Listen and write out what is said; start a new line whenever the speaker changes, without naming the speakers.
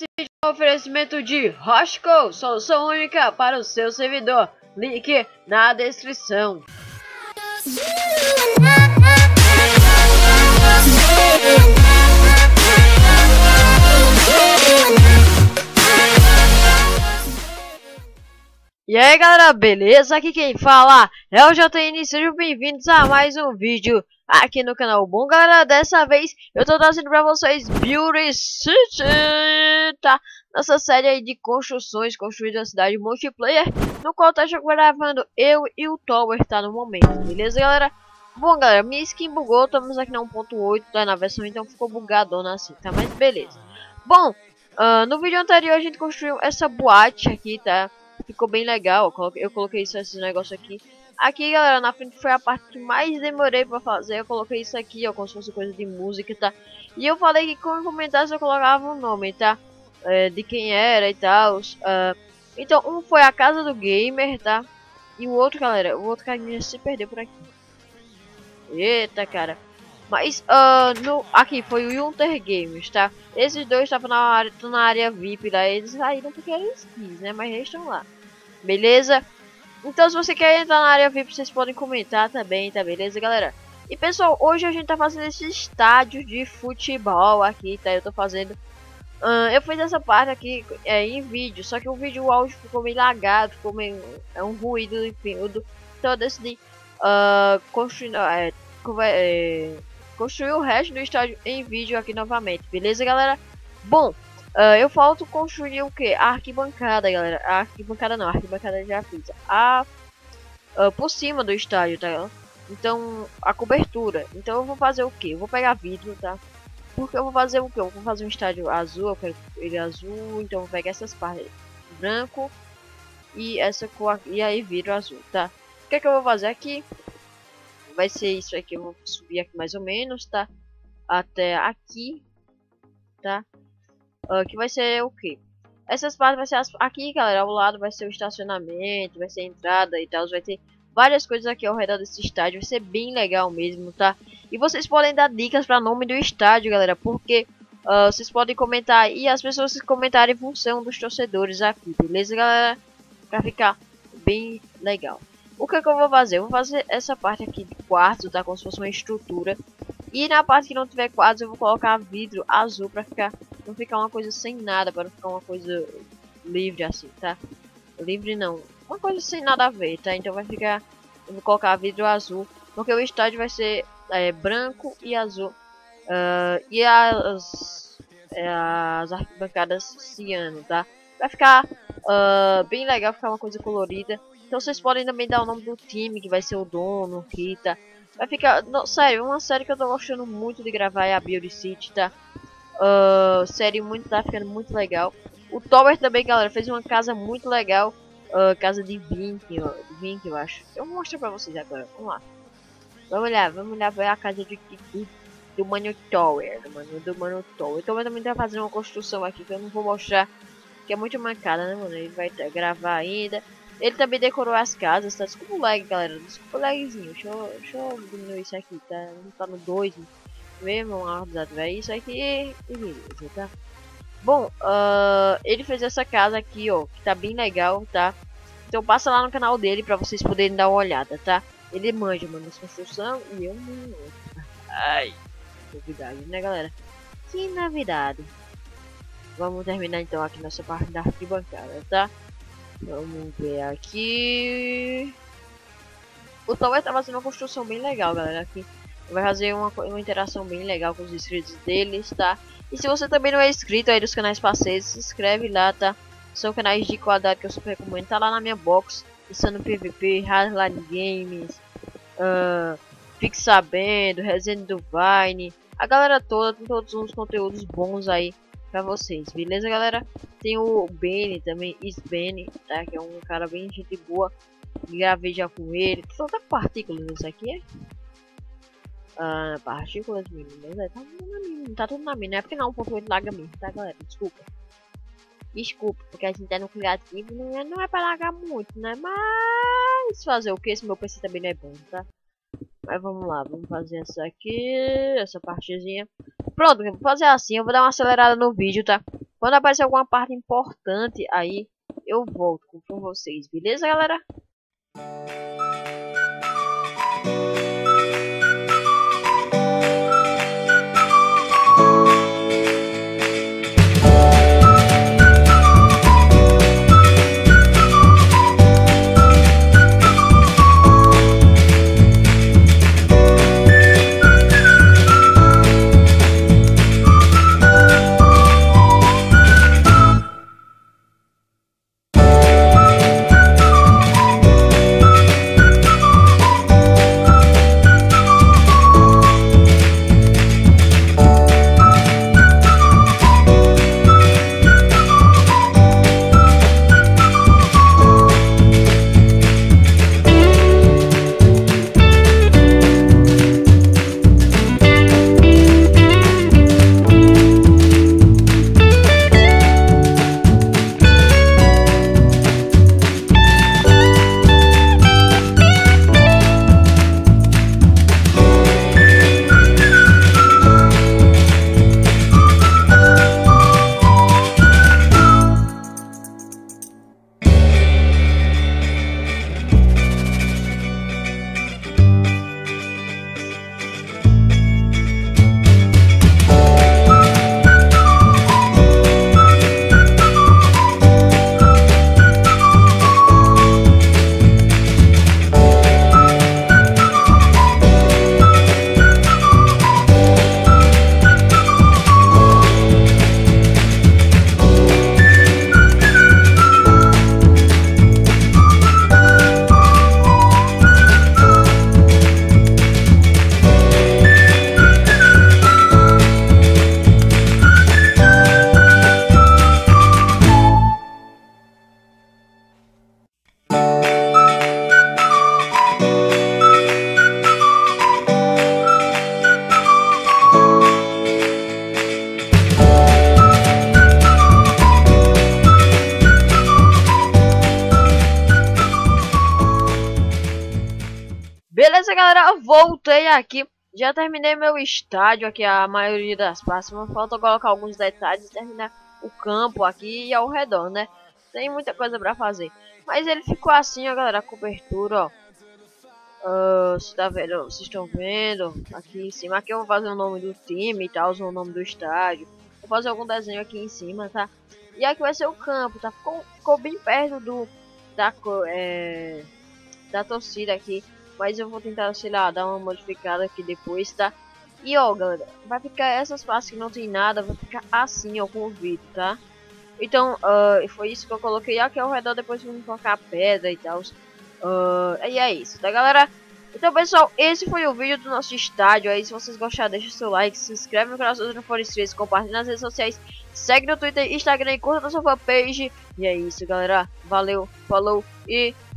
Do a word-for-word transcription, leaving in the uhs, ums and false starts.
Esse vídeo é um oferecimento de Roshco, solução única para o seu servidor. Link na descrição. E aí galera, beleza? Aqui quem fala é o J N, sejam bem-vindos a mais um vídeo aqui no canal. Bom galera, dessa vez eu tô trazendo pra vocês Beauty City, tá? Nessa série aí de construções, construída a cidade multiplayer, no qual tá gravando eu e o Tower, tá, no momento, beleza galera? Bom galera, minha skin bugou, estamos aqui na um ponto oito, tá, na versão, então ficou bugadona assim, tá? Mas beleza. Bom, uh, no vídeo anterior a gente construiu essa boate aqui, tá? Ficou bem legal, eu coloquei, eu coloquei isso, esse negócio aqui. Aqui, galera, na frente foi a parte que mais demorei pra fazer. Eu coloquei isso aqui, ó, como se fosse coisa de música, tá? E eu falei que como comentasse eu colocava o nome, tá? É, de quem era e tal. Uh, então, um foi a casa do gamer, tá? E o outro, galera, o outro carinha se perdeu por aqui. Eita, cara. Mas, uh, no, aqui foi o Hunter Games, tá? Esses dois estavam na área, na área V I P lá. Eles saíram porque eles quis, né? Mas eles estão lá. Beleza? Então, se você quer entrar na área V I P, vocês podem comentar também, tá? Beleza, galera? E, pessoal, hoje a gente tá fazendo esse estádio de futebol aqui, tá? Eu tô fazendo... Uh, eu fiz essa parte aqui é, em vídeo, só que o vídeo, o áudio ficou meio lagado, ficou meio... É um ruído, enfim. Então, eu decidi uh, construir... É, é, construir o resto do estádio em vídeo aqui novamente, beleza galera? Bom, uh, eu falto construir o que? A arquibancada, galera. A arquibancada não, a arquibancada já fiz. A, uh, por cima do estádio, tá? Então, a cobertura. Então eu vou fazer o que? Eu vou pegar vidro, tá? Porque eu vou fazer o que? Eu vou fazer um estádio azul, eu quero ele azul, então eu vou pegar essas partes branco e essa cor e aí vidro azul, tá? O que é que eu vou fazer aqui? Vai ser isso aqui, eu vou subir aqui mais ou menos, tá? Até aqui, tá? Uh, que vai ser o que? Essas partes vai ser as... aqui, galera, ao lado vai ser o estacionamento, vai ser a entrada e tal, vai ter várias coisas aqui ao redor desse estádio, vai ser bem legal mesmo, tá? E vocês podem dar dicas para nome do estádio, galera, porque uh, vocês podem comentar e as pessoas comentarem em função dos torcedores aqui, beleza, galera? Pra ficar bem legal. O que é que eu vou fazer? Eu vou fazer essa parte aqui de quartzo, tá? Como se fosse uma estrutura. E na parte que não tiver quartzo eu vou colocar vidro azul pra ficar... Não ficar uma coisa sem nada, para não ficar uma coisa livre assim, tá? Livre não. Uma coisa sem nada a ver, tá? Então vai ficar... Eu vou colocar vidro azul. Porque o estádio vai ser é, branco e azul. Uh, e as... É, as arquibancadas ciano, tá? Vai ficar uh, bem legal, ficar uma coisa colorida. Então vocês podem também dar o nome do time, que vai ser o dono, Rita. Vai ficar... Não, sério, uma série que eu tô gostando muito de gravar é a Beauty City, tá? Uh, série muito, tá ficando muito legal. O Tower também, galera, fez uma casa muito legal. Uh, casa de Vink, ó, de Vink, eu acho. Eu vou mostrar pra vocês agora, vamos lá. Vamos olhar, vamos olhar pra a casa de, de, do Mano Tower, do Mano, do Mano Tower. O Tower também tá fazendo uma construção aqui que eu não vou mostrar, que é muito mancada, né, mano? Ele vai gravar ainda. Ele também decorou as casas, tá? Desculpa o lag, galera. Desculpa o lagzinho. Deixa eu, deixa eu diminuir isso aqui, tá? Não tá no dois mesmo, uma velho. Isso aqui, beleza, tá? Bom, uh, ele fez essa casa aqui, ó, que tá bem legal, tá? Então passa lá no canal dele pra vocês poderem dar uma olhada, tá? Ele manja, mano, essa construção e eu não. Ai, novidade, né, galera? Que novidade. Vamos terminar então aqui nessa parte da arquibancada, tá? Vamos ver aqui. O Tower tá fazendo uma construção bem legal, galera. Aqui vai fazer uma, uma interação bem legal com os inscritos deles, tá? E se você também não é inscrito aí dos canais parceiros, se inscreve lá, tá? São canais de quadrado que eu super recomendo. Tá lá na minha box, pensando P V P, Hardline Games, uh, Fique Sabendo, Resenha do Vine. A galera toda tem todos os conteúdos bons aí pra vocês, beleza galera? Tem o Benny também, Isbenny, tá? Que é um cara bem gente boa. Gravei já com ele. Só tá com partículas isso aqui, é? Ah, partículas mínimas, é, tá tudo na mínima, tá tudo na mínima, é porque não, um ponto oito laga mesmo, tá galera? Desculpa. Desculpa, porque a gente tá no criativo, não é, não é pra lagar muito, né? Mas fazer o que? Esse meu P C também não é bom, tá? Mas vamos lá, vamos fazer essa aqui, essa partezinha. Pronto, eu vou fazer assim, eu vou dar uma acelerada no vídeo, tá? Quando aparecer alguma parte importante, aí eu volto com vocês, beleza, galera? Beleza, galera, eu voltei aqui. Já terminei meu estádio aqui, a maioria das partes. Falta colocar alguns detalhes e terminar o campo aqui e ao redor, né? Tem muita coisa pra fazer. Mas ele ficou assim, ó, galera, a cobertura, ó. Uh, você tá vendo? Vocês estão vendo? Aqui em cima. Aqui eu vou fazer o nome do time e tal, o nome do estádio. Vou fazer algum desenho aqui em cima, tá? E aqui vai ser o campo, tá? Ficou, ficou bem perto do da, é, da torcida aqui. Mas eu vou tentar, sei lá, dar uma modificada aqui depois, tá? E ó, galera, vai ficar essas partes que não tem nada, vai ficar assim, ó, com o vídeo, tá? Então, uh, foi isso que eu coloquei aqui ao redor, depois vamos colocar pedra e tal. Uh, e é isso, tá, galera? Então, pessoal, esse foi o vídeo do nosso estádio aí. Se vocês gostaram, deixa o seu like, se inscreve no canal se vocês não forem inscritos, compartilha nas redes sociais, segue no Twitter, Instagram e curta a sua fanpage. E é isso, galera. Valeu, falou e...